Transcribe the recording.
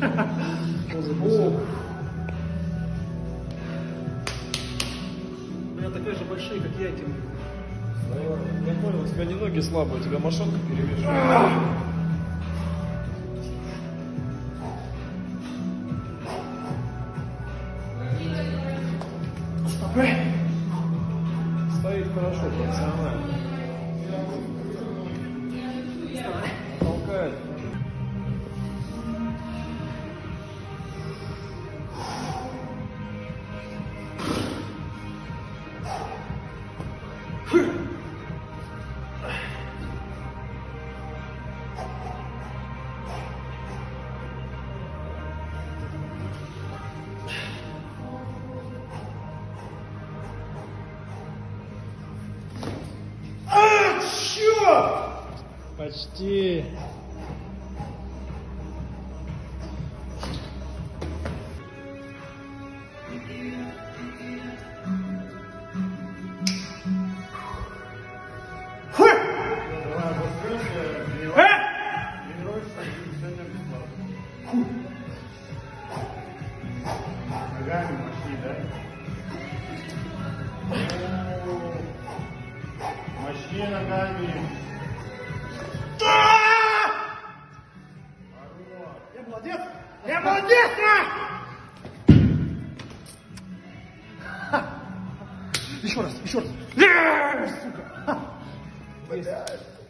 У меня такие же большие, как я, эти. Я понял, у тебя не ноги слабые, у тебя мошонка перевешивает. Стоит хорошо, профессионально. Толкает. Почти. Ногами мощнее, да? Мощнее ногами. Я молодец! Я молодец! Еще раз, еще раз. Сука!